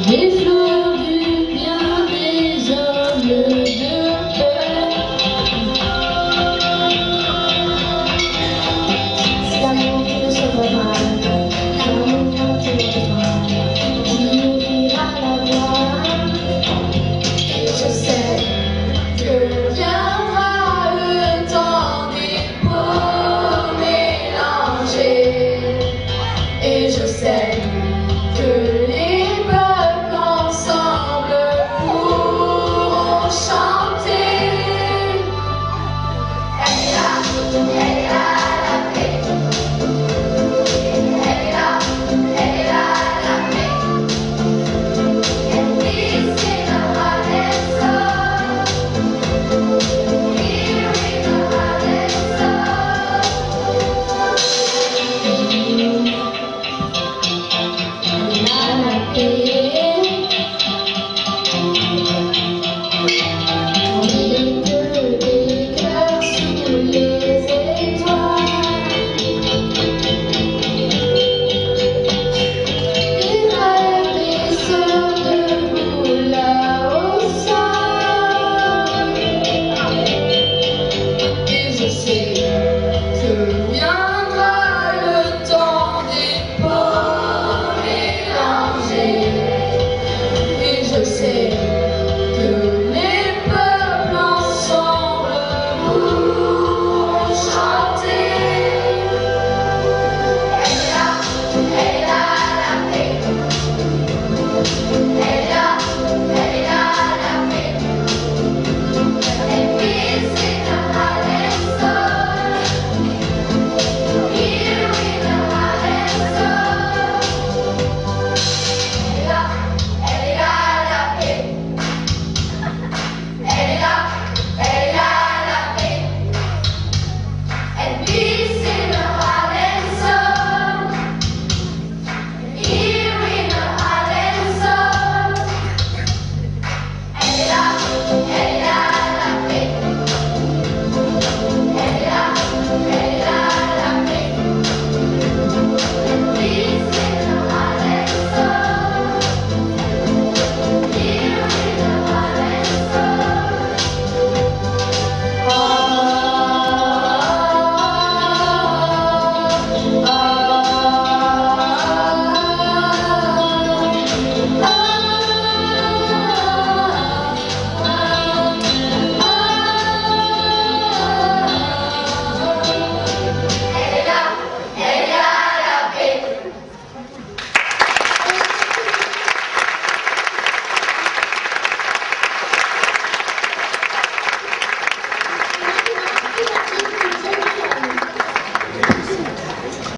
Les fleurs du bien des hommes de paix. C'est l'amour qui ne se voit mal, l'amour qui ne se voit mal, qui ouvrira la voie. Et je sais que viendra le temps des pots mélangés. Et je sais que les peuples ensemble pourront chanter. Elle est là la paix. Elle est là la paix. And we sing a hallelujah. We ring a hallelujah. La paix.